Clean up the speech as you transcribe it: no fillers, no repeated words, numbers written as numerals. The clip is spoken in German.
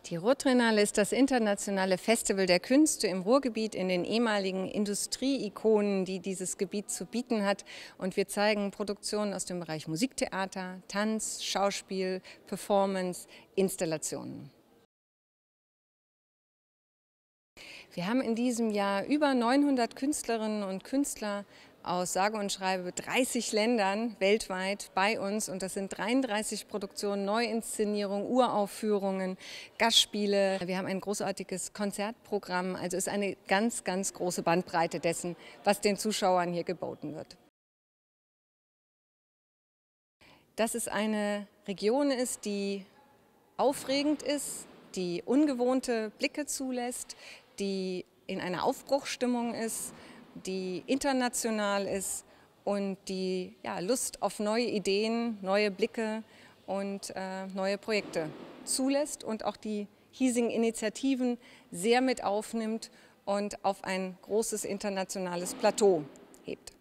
Die Ruhr-Triennale ist das internationale Festival der Künste im Ruhrgebiet in den ehemaligen Industrieikonen, die dieses Gebiet zu bieten hat. Und wir zeigen Produktionen aus dem Bereich Musiktheater, Tanz, Schauspiel, Performance, Installationen. Wir haben in diesem Jahr über 900 Künstlerinnen und Künstler aus sage und schreibe 30 Ländern weltweit bei uns, und das sind 33 Produktionen, Neuinszenierungen, Uraufführungen, Gastspiele. Wir haben ein großartiges Konzertprogramm, also ist eine ganz, ganz große Bandbreite dessen, was den Zuschauern hier geboten wird. Dass es eine Region ist, die aufregend ist, die ungewohnte Blicke zulässt, die in einer Aufbruchsstimmung ist, die international ist und die Lust auf neue Ideen, neue Blicke und neue Projekte zulässt und auch die hiesigen Initiativen sehr mit aufnimmt und auf ein großes internationales Plateau hebt.